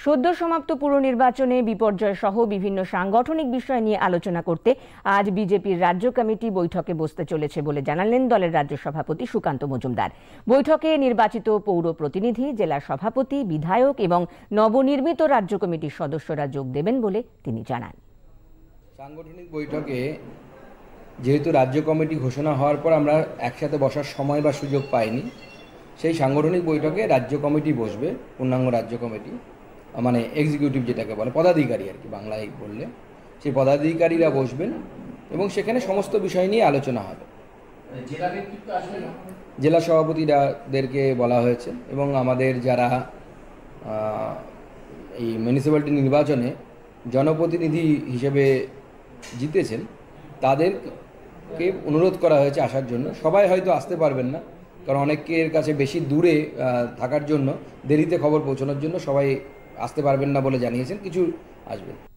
সদ্য সমাপ্ত পুর নির্বাচনে বিপর্যয় সহ বিভিন্ন সাংগঠনিক বিষয় নিয়ে আলোচনা করতে আজ বিজেপির রাজ্য কমিটি বৈঠকে বসতে চলেছে বলে জানালেন দলের রাজ্য সভাপতি সুকান্ত মজুমদার। বৈঠকে নির্বাচিত পৌর প্রতিনিধি, জেলা সভাপতি, বিধায়ক এবং নবনির্মিত রাজ্য কমিটির সদস্যরা যোগ দেবেন বলে তিনি জানান। সাংগঠনিক বৈঠকে যেহেতু রাজ্য কমিটি ঘোষণা হওয়ার পর আমরা একসাথে বসার সময় বা সুযোগ পাইনি, সেই সাংগঠনিক বৈঠকে রাজ্য কমিটি বসবে, পূর্ণাঙ্গ রাজ্য কমিটি মানে এক্সিকিউটিভ যেটাকে বলে, পদাধিকারী আর কি বাংলায় বললে, সেই পদাধিকারীরা বসবেন এবং সেখানে সমস্ত বিষয় নিয়ে আলোচনা হবে। জেলা সভাপতিদেরকে বলা হয়েছে এবং আমাদের যারা এই মিউনিসিপ্যালিটি নির্বাচনে জনপ্রতিনিধি হিসেবে জিতেছেন তাদেরকে অনুরোধ করা হয়েছে আসার জন্য। সবাই হয়তো আসতে পারবেন না, কারণ অনেকের কাছে বেশি দূরে থাকার জন্য, দেরিতে খবর পৌঁছানোর জন্য সবাই আসতে পারবেন না বলে জানিয়েছেন, কিছু আসবেন।